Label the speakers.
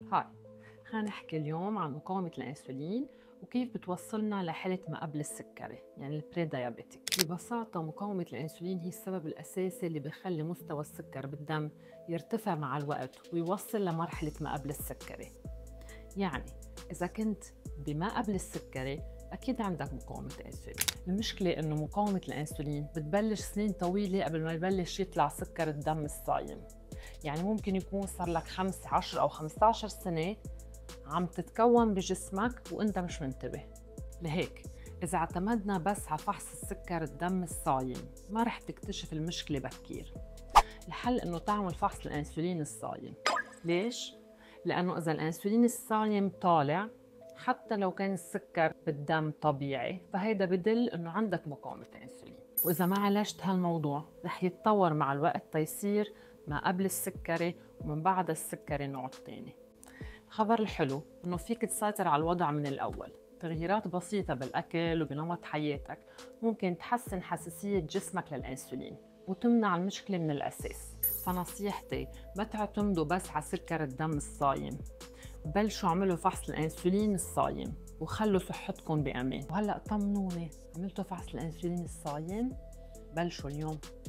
Speaker 1: هاي، خلينا نحكي اليوم عن مقاومة الأنسولين وكيف بتوصلنا لحالة ما قبل السكري، يعني البري دايابيتيك. ببساطة مقاومة الأنسولين هي السبب الأساسي اللي بيخلي مستوى السكر بالدم يرتفع مع الوقت ويوصل لمرحلة ما قبل السكري. يعني إذا كنت بما قبل السكري أكيد عندك مقاومة أنسولين. المشكلة إنه مقاومة الأنسولين بتبلش سنين طويلة قبل ما يبلش يطلع سكر الدم الصايم. يعني ممكن يكون صار لك 5 10 أو 15 سنة عم تتكون بجسمك وانت مش منتبه. لهيك إذا اعتمدنا بس على فحص السكر الدم الصايم ما رح تكتشف المشكلة بكير. الحل إنه تعمل فحص الأنسولين الصايم. ليش؟ لأنه إذا الأنسولين الصايم طالع حتى لو كان السكر بالدم طبيعي فهيدا بدل إنه عندك مقاومة أنسولين، وإذا ما عالجت هالموضوع رح يتطور مع الوقت تيصير ما قبل السكري ومن بعد السكري نوع تاني. الخبر الحلو إنه فيك تسيطر على الوضع من الأول. تغييرات بسيطة بالأكل وبنمط حياتك ممكن تحسن حساسية جسمك للأنسولين وتمنع المشكلة من الأساس. فنصيحتي ما تعتمدوا بس على سكر الدم الصايم، بلشوا اعملوا فحص الأنسولين الصايم وخلوا صحتكم بأمان. وهلأ طمنوني، عملتوا فحص الأنسولين الصايم؟ بلشوا اليوم.